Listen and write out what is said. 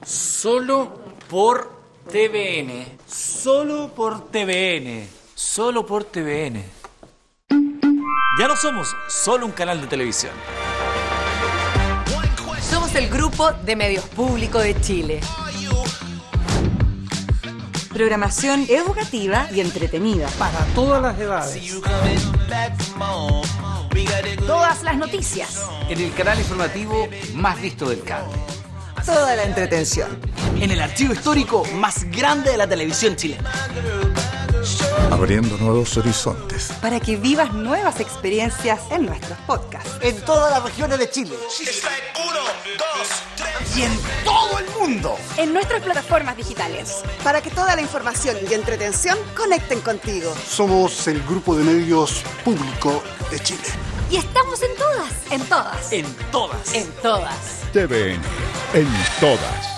Solo por TVN. Solo por TVN. Solo por TVN. Ya no somos solo un canal de televisión. Somos el Grupo de Medios Públicos de Chile. Programación educativa y entretenida. Para todas las edades. Todas las noticias. En el canal informativo más visto del cable. Toda la entretención. En el archivo histórico más grande de la televisión chilena. Abriendo nuevos horizontes. Para que vivas nuevas experiencias en nuestros podcasts. En todas las regiones de Chile. Y en todo el mundo. En nuestras plataformas digitales. Para que toda la información y entretención conecten contigo. Somos el Grupo de Medios Público de Chile. Y estamos en todas. En todas. En todas. En todas. TVN, en todas.